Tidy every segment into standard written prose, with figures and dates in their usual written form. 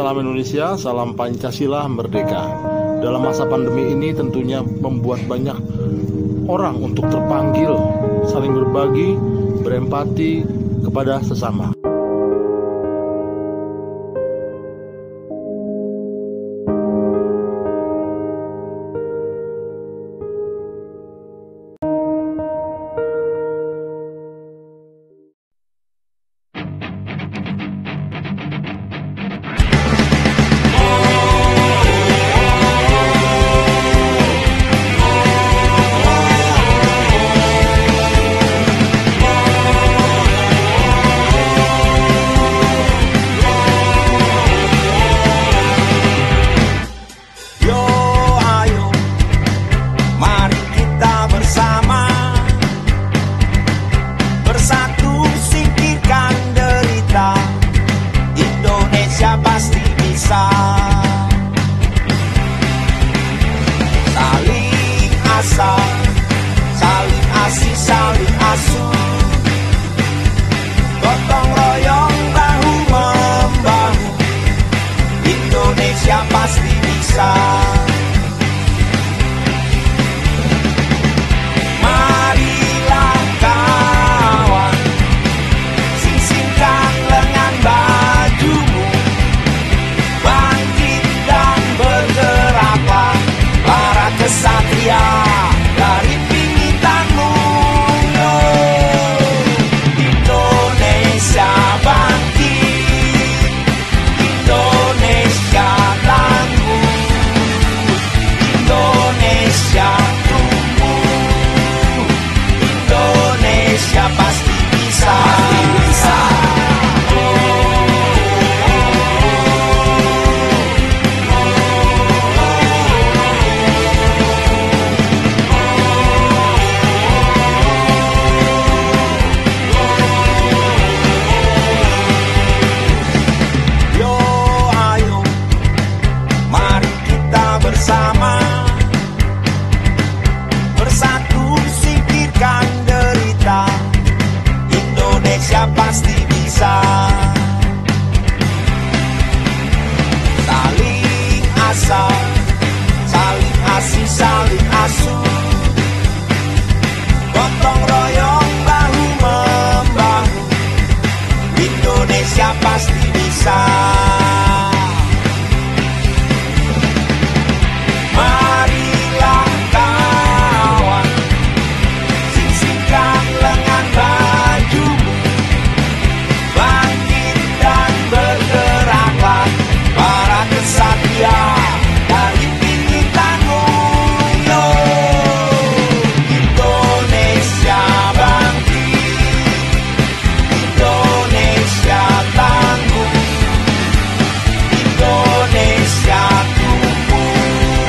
Salam Indonesia, salam Pancasila Merdeka. Dalam masa pandemi ini tentunya membuat banyak orang untuk terpanggil saling berbagi, berempati kepada sesama. Saling asih, saling asuh, gotong royong bahu membahu, Indonesia pasti bisa. Marilah kawan, sisingkan lengan bajumu, bangkit dan bergeraklah para kesatria dari pingitanmu. Indonesia bangkit, Indonesia tangguh, Indonesia tumbuh, Indonesia pasti bisa. Pasti bisa. Saling asah, saling asih, saling asuh, gotong royong bahu membahu, Indonesia pasti bisa. Marilah kawan, sisingkan lengan bajumu, bangkit dan bergeraklah para kesatria dari pingitanmu. Yo, Indonesia bangkit, Indonesia tangguh, Indonesia tumbuh,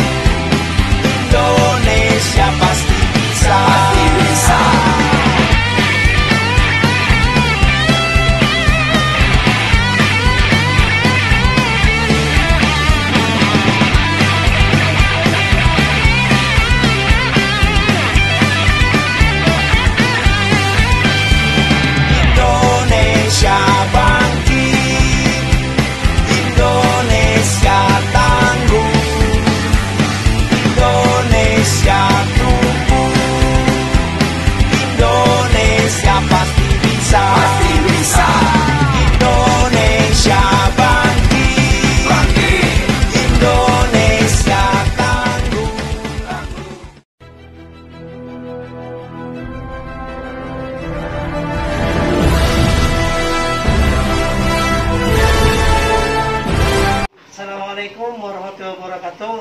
Indonesia pasti bisa. Pasti bisa. Indonesia bangkit, Indonesia tangguh, Indonesia tumbuh, Indonesia pasti bisa. Pasti bisa. Indonesia bangkit, bangkit, Indonesia tangguh. Assalamualaikum warahmatullahi wabarakatuh.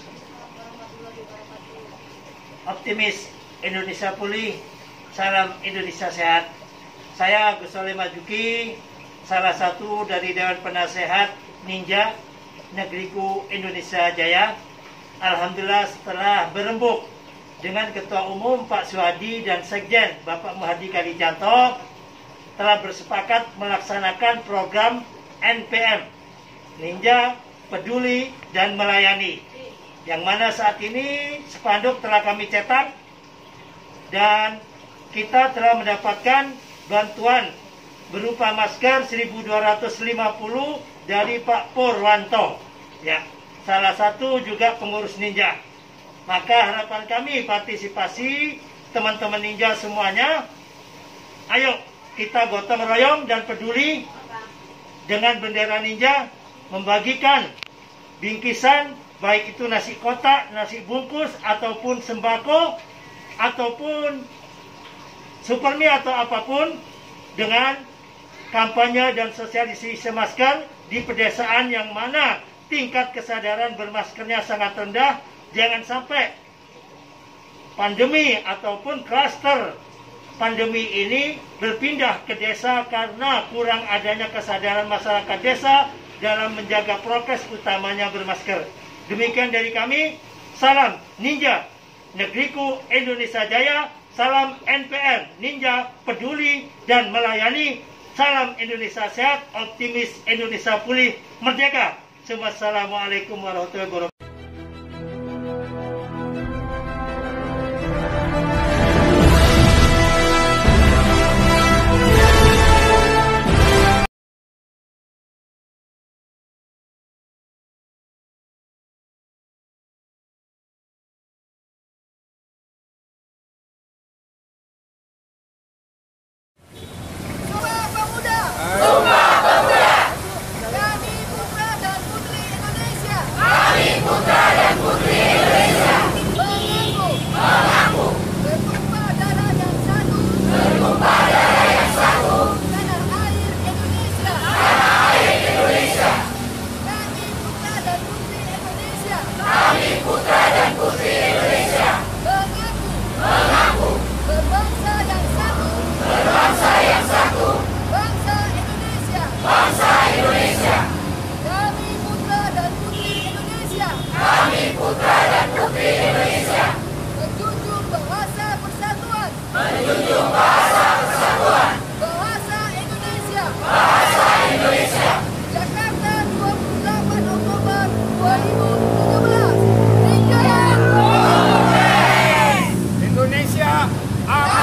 Optimis Indonesia pulih, salam Indonesia sehat. Saya Gus Soleh Majuki, salah satu dari Dewan Penasehat Ninja Negeriku Indonesia Jaya. Alhamdulillah setelah berembuk dengan Ketua Umum Pak Suhadi dan Sekjen Bapak Muhadi Kalijanto telah bersepakat melaksanakan program NPM, Ninja Peduli dan Melayani, yang mana saat ini spanduk telah kami cetak dan kita telah mendapatkan bantuan berupa masker 1.250 dari Pak Purwanto, ya, salah satu juga pengurus Ninja. Maka harapan kami partisipasi teman-teman Ninja semuanya. Ayo kita gotong royong dan peduli dengan bendera Ninja, membagikan bingkisan, baik itu nasi kotak, nasi bungkus, ataupun sembako, ataupun supermie atau apapun, dengan kampanye dan sosialisasi masker di pedesaan yang mana tingkat kesadaran bermaskernya sangat rendah. Jangan sampai pandemi ataupun klaster pandemi ini berpindah ke desa karena kurang adanya kesadaran masyarakat desa dalam menjaga prokes, utamanya bermasker. Demikian dari kami. Salam Ninja, negeriku Indonesia Jaya. Salam NPR, Ninja peduli dan melayani. Salam Indonesia sehat, optimis, Indonesia pulih, merdeka. Wassalamualaikum warahmatullahi wabarakatuh. Indonesia